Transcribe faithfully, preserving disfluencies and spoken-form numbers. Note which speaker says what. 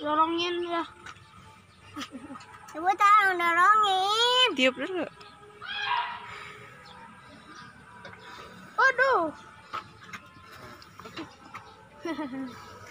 Speaker 1: dorongin ya.
Speaker 2: Ibu tolong dorongin.
Speaker 3: Tiup dulu.
Speaker 1: Aduh.